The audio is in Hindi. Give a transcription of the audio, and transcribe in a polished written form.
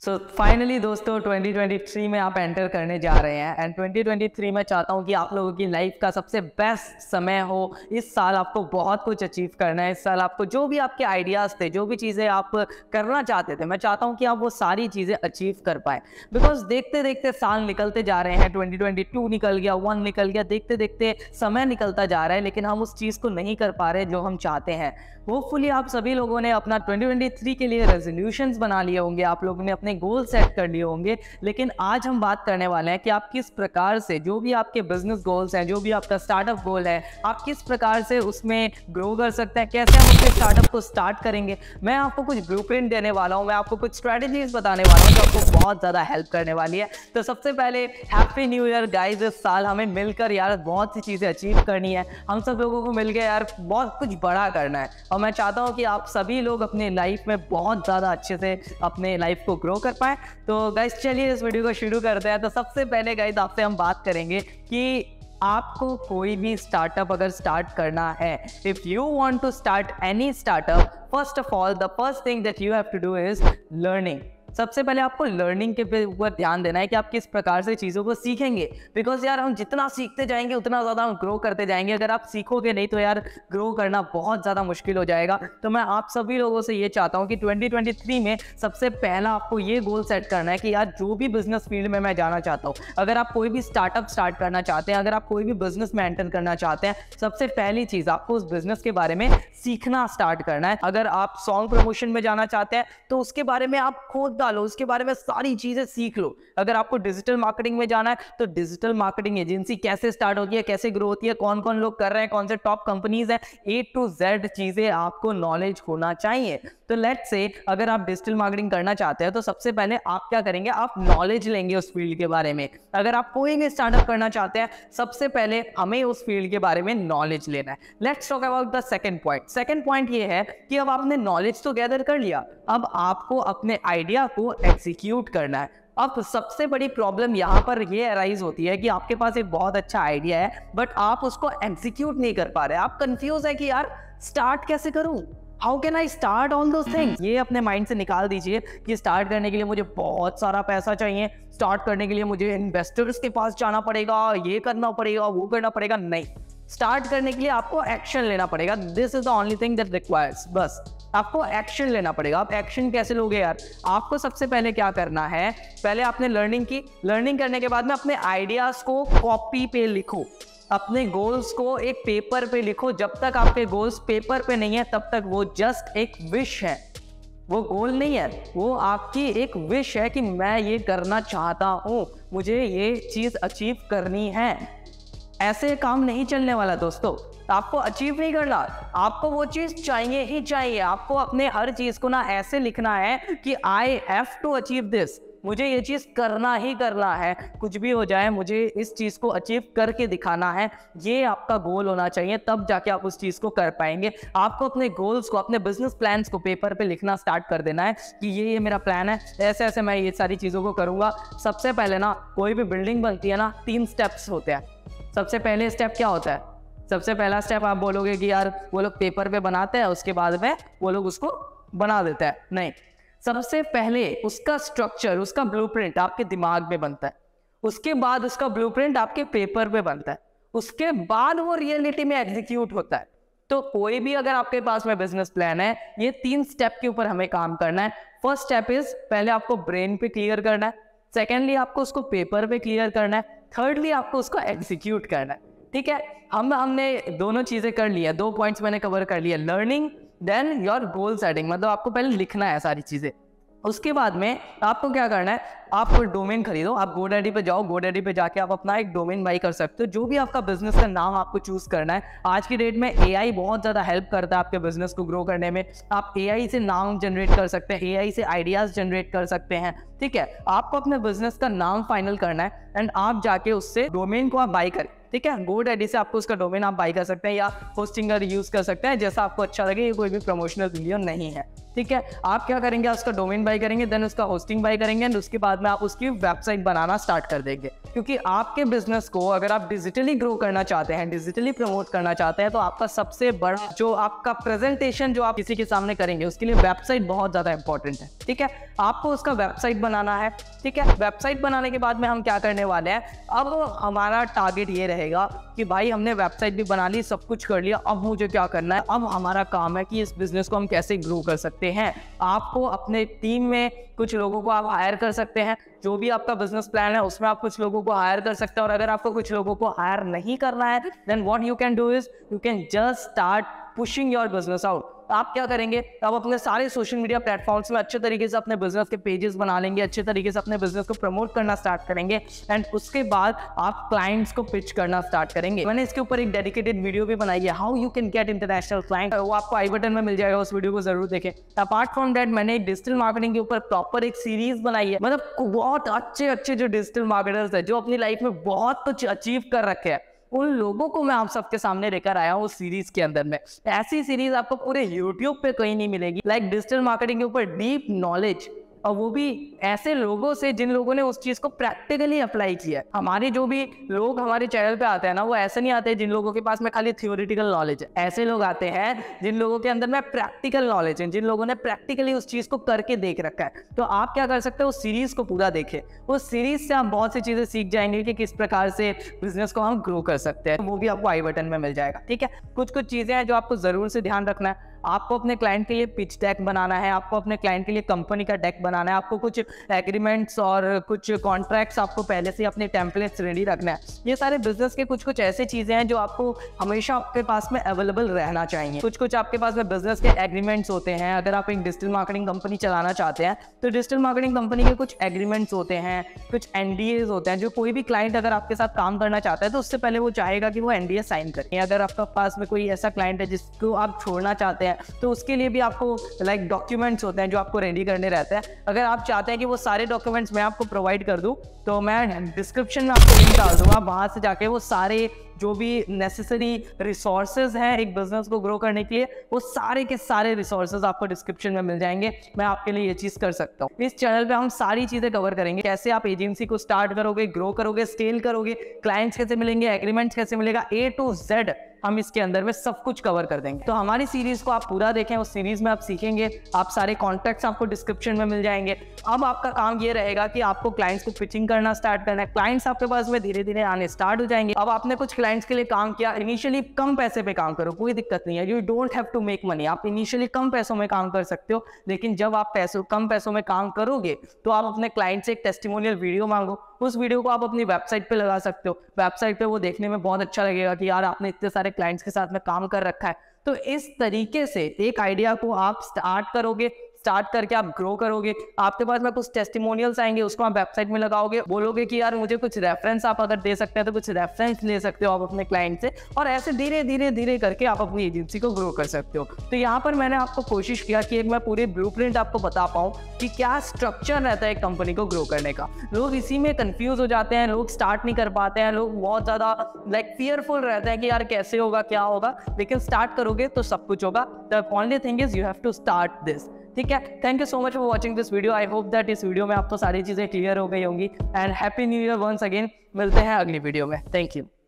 सो फाइनली दोस्तों 2023 में आप एंटर करने जा रहे हैं एंड 2023 में चाहता हूं कि आप लोगों की लाइफ का सबसे बेस्ट समय हो। इस साल आपको बहुत कुछ अचीव करना है। इस साल आपको जो भी आपके आइडियाज़ थे, जो भी चीज़ें आप करना चाहते थे, मैं चाहता हूं कि आप वो सारी चीज़ें अचीव कर पाए। बिकॉज देखते देखते साल निकलते जा रहे हैं, 2022 निकल गया, 1 निकल गया, देखते देखते समय निकलता जा रहा है, लेकिन हम उस चीज़ को नहीं कर पा रहे जो हम चाहते हैं। होपफुली आप सभी लोगों ने अपना 2023 के लिए रेजोल्यूशंस बना लिए होंगे, आप लोगों ने अपने गोल सेट कर लिए होंगे। लेकिन आज हम बात करने वाले हैं कि आप किस प्रकार से, जो भी आपके बिजनेस गोल्स हैं, जो भी आपका स्टार्टअप गोल है, आप किस प्रकार से उसमें ग्रो कर सकते हैं, कैसे हम अपने स्टार्टअप को स्टार्ट करेंगे। मैं आपको कुछ ब्लूप्रिंट देने वाला हूं, मैं आपको कुछ स्ट्रेटजीज बताने वाला हूं जो आपको बहुत ज़्यादा हेल्प करने वाली है। तो सबसे पहले हैप्पी न्यू ईयर गाइज। इस साल हमें मिलकर यार बहुत सी चीज़ें अचीव करनी है, हम सब लोगों को मिलकर यार बहुत कुछ बड़ा करना है। और मैं चाहता हूं कि आप सभी लोग अपने लाइफ में बहुत ज़्यादा अच्छे से अपने लाइफ को ग्रो कर पाएं। तो गाइस चलिए इस वीडियो को शुरू करते हैं। तो सबसे पहले गाइस आपसे हम बात करेंगे कि आपको कोई भी स्टार्टअप अगर स्टार्ट करना है, if you want to start any startup, first of all the first thing that you have to do is learning. सबसे पहले आपको लर्निंग के ऊपर ध्यान देना है कि आप किस प्रकार से चीज़ों को सीखेंगे। बिकॉज यार हम जितना सीखते जाएंगे उतना ज़्यादा हम ग्रो करते जाएंगे। अगर आप सीखोगे नहीं तो यार ग्रो करना बहुत ज़्यादा मुश्किल हो जाएगा। तो मैं आप सभी लोगों से ये चाहता हूँ कि 2023 में सबसे पहला आपको ये गोल सेट करना है कि यार जो भी बिजनेस फील्ड में मैं जाना चाहता हूँ, अगर आप कोई भी स्टार्टअप स्टार्ट करना चाहते हैं, अगर आप कोई भी बिजनेस में एंटर करना चाहते हैं, सबसे पहली चीज़ आपको उस बिजनेस के बारे में सीखना स्टार्ट करना है। अगर आप सॉन्ग प्रमोशन में जाना चाहते हैं तो उसके बारे में आप खोद डालो, उसके बारे में सारी चीजें सीख लो। अगर आपको डिजिटल मार्केटिंग में जाना है तो डिजिटल मार्केटिंग एजेंसी कैसे स्टार्ट होती है, कैसे ग्रो होती है, कौन कौन लोग कर रहे हैं, कौन से टॉप कंपनीज हैं, A to Z चीजें आपको नॉलेज होना चाहिए। तो लेट्स से अगर आप डिजिटल मार्केटिंग करना चाहते हैं तो सबसे पहले आप क्या करेंगे, आप नॉलेज लेंगे उस फील्ड के बारे में। अगर आप कोई भी स्टार्टअप करना चाहते हैं सबसे पहले हमें उस फील्ड के बारे में नॉलेज लेना है। Let's talk about the second point. Second point ये है कि अब आपने नॉलेज तो गैदर कर लिया, अब आपको अपने आइडिया को एग्जीक्यूट करना है। अब सबसे बड़ी प्रॉब्लम यहाँ पर ये अराइज होती है कि आपके पास एक बहुत अच्छा आइडिया है बट आप उसको एग्जीक्यूट नहीं कर पा रहे। आप कंफ्यूज है कि यार स्टार्ट कैसे करूं, how can I start all those things. ये अपने माइंड से निकाल दीजिए कि स्टार्ट करने के लिए मुझे बहुत सारा पैसा चाहिए, स्टार्ट करने के लिए मुझे इन्वेस्टर्स के पास जाना पड़ेगा, ये करना पड़ेगा, वो करना पड़ेगा। नहीं, स्टार्ट करने के लिए आपको एक्शन लेना पड़ेगा। This is the only thing that requires. बस आपको एक्शन लेना पड़ेगा। आप एक्शन कैसे लोगे यार, आपको सबसे पहले क्या करना है, पहले आपने लर्निंग की, लर्निंग करने के बाद में अपने आइडियाज को कॉपी पे लिखो, अपने गोल्स को एक पेपर पे लिखो। जब तक आपके गोल्स पेपर पे नहीं है तब तक वो जस्ट एक विश है, वो गोल नहीं है, वो आपकी एक विश है कि मैं ये करना चाहता हूँ, मुझे ये चीज़ अचीव करनी है। ऐसे काम नहीं चलने वाला दोस्तों। आपको अचीव नहीं करना, आपको वो चीज़ चाहिए ही चाहिए। आपको अपने हर चीज़ को ना ऐसे लिखना है कि I have to achieve this, मुझे ये चीज़ करना ही करना है, कुछ भी हो जाए मुझे इस चीज़ को अचीव करके दिखाना है। ये आपका गोल होना चाहिए, तब जाके आप उस चीज़ को कर पाएंगे। आपको अपने गोल्स को, अपने बिजनेस प्लान्स को पेपर पे लिखना स्टार्ट कर देना है कि ये मेरा प्लान है, ऐसे ऐसे मैं ये सारी चीज़ों को करूँगा। सबसे पहले ना कोई भी बिल्डिंग बनती है ना, 3 स्टेप्स होते हैं। सबसे पहले स्टेप क्या होता है, सबसे पहला स्टेप आप बोलोगे कि यार वो लोग पेपर पे बनाते हैं उसके बाद में वो लोग उसको बना देते हैं। नहीं, सबसे पहले उसका स्ट्रक्चर, उसका ब्लूप्रिंट आपके दिमाग में बनता है, उसके बाद उसका ब्लूप्रिंट आपके पेपर पे बनता है, उसके बाद वो रियलिटी में एग्जीक्यूट होता है। तो कोई भी अगर आपके पास में बिजनेस प्लान है, ये 3 स्टेप के ऊपर हमें काम करना है। फर्स्ट स्टेप इज पहले आपको ब्रेन पे क्लियर करना है, सेकेंडली आपको उसको पेपर पे क्लियर करना है, थर्डली आपको उसको एग्जीक्यूट करना है। ठीक है, हमने दोनों चीजें कर ली है, 2 पॉइंट्स मैंने कवर कर लिया, learning then your goal setting. मतलब आपको पहले लिखना है सारी चीजें, उसके बाद में आपको क्या करना है, आप कोई डोमेन खरीदो, आप GoDaddy पे जाओ, GoDaddy पे जाके आप अपना एक डोमेन बाई कर सकते हो। जो भी आपका बिजनेस का नाम आपको चूज करना है। आज की डेट में AI बहुत ज़्यादा हेल्प करता है आपके बिजनेस को ग्रो करने में। आप AI से नाम जनरेट कर सकते हैं, AI से आइडियाज जनरेट कर सकते हैं। ठीक है, आपको अपने बिजनेस का नाम फाइनल करना है एंड आप जाके उससे डोमेन को आप बाई करें। ठीक है। GoDaddy से आपको उसका डोमेन आप बाई कर सकते हैं या होस्टिंगर यूज कर सकते हैं, जैसा आपको अच्छा लगे। ये कोई भी प्रमोशनल वीडियो नहीं है, ठीक है। आप क्या करेंगे, उसका डोमेन बाई करेंगे, देन उसका होस्टिंग बाई करेंगे, एंड उसके बाद में आप उसकी वेबसाइट बनाना स्टार्ट कर देंगे। क्योंकि आपके बिजनेस को अगर आप डिजिटली ग्रो करना चाहते हैं, डिजिटली प्रमोट करना चाहते हैं, तो आपका सबसे बड़ा जो आपका प्रेजेंटेशन जो आप किसी के सामने करेंगे, उसके लिए वेबसाइट बहुत ज्यादा इंपॉर्टेंट है, ठीक है। आपको उसका वेबसाइट बनाना है, ठीक है। वेबसाइट बनाने के बाद में हम क्या करने वाले हैं, अब हमारा टारगेट ये रहेगा कि भाई हमने वेबसाइट भी बना ली, सब कुछ कर लिया, अब मुझे क्या करना है। अब हमारा काम है कि इस बिजनेस को हम कैसे ग्रो कर सकते हैं। आपको अपने टीम में कुछ लोगों को आप हायर कर सकते हैं, जो भी आपका बिजनेस प्लान है उसमें आप कुछ लोगों को हायर कर सकते हैं। और अगर आपको कुछ लोगों को हायर नहीं करना है, then what you can do is you can just start pushing your business out. आप क्या करेंगे, आप अपने सारे सोशल मीडिया प्लेटफॉर्म्स में अच्छे तरीके से अपने बिजनेस के पेजेस बना लेंगे, अच्छे तरीके से अपने बिजनेस को प्रमोट करना स्टार्ट करेंगे, एंड उसके बाद आप क्लाइंट्स को पिच करना स्टार्ट करेंगे। मैंने इसके ऊपर एक डेडिकेटेड वीडियो भी बनाई है, how you can get international client, वो आपको आई बटन में मिल जाएगा, उस वीडियो को जरूर देखें। अपार्ट फ्रॉम दैट मैंने डिजिटल मार्केटिंग के ऊपर प्रॉपर एक सीरीज बनाई है, मतलब बहुत अच्छे जो डिजिटल मार्केटर्स है, जो अपनी लाइफ में बहुत कुछ अचीव कर रखे हैं, उन लोगों को मैं आप सबके सामने लेकर आया हूँ उस सीरीज के अंदर में। ऐसी सीरीज आपको पूरे यूट्यूब पे कहीं नहीं मिलेगी, लाइक डिजिटल मार्केटिंग के ऊपर डीप नॉलेज, और वो भी ऐसे लोगों से जिन लोगों ने उस चीज को प्रैक्टिकली अप्लाई किया है। हमारे जो भी लोग हमारे चैनल पे आते हैं ना, वो ऐसे नहीं आते जिन लोगों के पास में खाली थियोरिटिकल नॉलेज है। ऐसे लोग आते हैं जिन लोगों के अंदर में प्रैक्टिकल नॉलेज है, जिन लोगों ने प्रैक्टिकली उस चीज को करके देख रखा है। तो आप क्या कर सकते हो, उस सीरीज को पूरा देखें। उस सीरीज से आप बहुत सी चीजें सीख जाएंगे कि किस प्रकार से बिजनेस को हम ग्रो कर सकते हैं। वो भी आपको आई बटन में मिल जाएगा, ठीक है। कुछ चीजें हैं जो आपको जरूर से ध्यान रखना है। आपको अपने क्लाइंट के लिए पिच डेक बनाना है, आपको अपने क्लाइंट के लिए कंपनी का डेक बनाना है, आपको कुछ एग्रीमेंट्स और कुछ कॉन्ट्रैक्ट्स आपको पहले से अपने टेम्पलेट्स रेडी रखना है। ये सारे बिजनेस के कुछ ऐसे चीजें हैं जो आपको हमेशा आपके पास में अवेलेबल रहना चाहिए। कुछ आपके पास में बिजनेस के एग्रीमेंट्स होते हैं। अगर आप एक डिजिटल मार्केटिंग कंपनी चलाना चाहते हैं, तो डिजिटल मार्केटिंग कंपनी के कुछ एग्रीमेंट्स होते हैं, कुछ NDAs होते हैं, जो कोई भी क्लाइंट अगर आपके साथ काम करना चाहता है तो उससे पहले वो चाहेगा कि वो NDA साइन करें। अगर आपके पास में कोई ऐसा क्लाइंट है जिसको आप छोड़ना चाहते हैं, तो उसके लिए भी आपको लाइक डॉक्यूमेंट्स होते हैं जो आपको रेडी करने रहते हैं। अगर आप चाहते हैं कि वो सारे डॉक्यूमेंट्स मैं आपको प्रोवाइड कर दूं, तो मैं डिस्क्रिप्शन में आपको लिंक डाल दूंगा, वहां से जाके वो सारे जो भी नेसेसरी रिसोर्सेज हैं एक बिजनेस को ग्रो करने के लिए, वो सारे के सारे रिसोर्सेज आपको डिस्क्रिप्शन में मिल जाएंगे। मैं आपके लिए ये चीज कर सकता हूँ। इस चैनल पे हम सारी चीजें कवर करेंगे, कैसे आप एजेंसी को स्टार्ट करोगे, ग्रो करोगे, स्केल करोगे, क्लाइंट्स कैसे मिलेंगे, एग्रीमेंट्स कैसे मिलेगा, A to Z हम इसके अंदर में सब कुछ कवर कर देंगे। तो हमारी सीरीज को आप पूरा देखें, उस सीरीज में आप सीखेंगे, आप सारे कॉन्टैक्ट्स आपको डिस्क्रिप्शन में मिल जाएंगे। अब आपका काम ये रहेगा कि आपको क्लाइंट्स को पिचिंग करना स्टार्ट करना है। क्लाइंट्स आपके पास में धीरे धीरे आने स्टार्ट हो जाएंगे। अब आपने कुछ क्लाइंट्स के लिए काम किया, इनिशियली कम पैसे पे काम करो, कोई दिक्कत नहीं है। You don't have to make money. आप इनिशियली कम पैसों में काम कर सकते हो, लेकिन जब आप कम पैसों में काम करोगे तो आप अपने क्लाइंट से एक टेस्टिमोनियल वीडियो मांगो। उस वीडियो को आप अपनी वेबसाइट पे लगा सकते हो। वेबसाइट पे वो देखने में बहुत अच्छा लगेगा कि यार आपने इतने सारे क्लाइंट्स के साथ में काम कर रखा है। तो इस तरीके से एक आइडिया को आप स्टार्ट करोगे, स्टार्ट करके आप ग्रो करोगे। आपके पास में कुछ टेस्टिमोनियल्स आएंगे, उसको आप वेबसाइट में लगाओगे, बोलोगे कि यार मुझे कुछ रेफरेंस आप अगर दे सकते हैं तो कुछ रेफरेंस ले सकते हो आप अपने क्लाइंट से, और ऐसे धीरे धीरे करके आप अपनी एजेंसी को ग्रो कर सकते हो। तो यहाँ पर मैंने आपको कोशिश किया कि एक मैं पूरे ब्लूप्रिंट आपको बता पाऊँ कि क्या स्ट्रक्चर रहता है एक कंपनी को ग्रो करने का। लोग इसी में कंफ्यूज हो जाते हैं, लोग स्टार्ट नहीं कर पाते हैं, लोग बहुत ज्यादा लाइक फियरफुल रहते हैं कि यार कैसे होगा, क्या होगा, लेकिन स्टार्ट करोगे तो सब कुछ होगा। The only thing is you have to start this, ठीक है। Thank you so much for watching this video. I hope that इस वीडियो में आपको सारी चीजें क्लियर हो गई होंगी, and happy new year once again. मिलते हैं अगली वीडियो में। Thank you.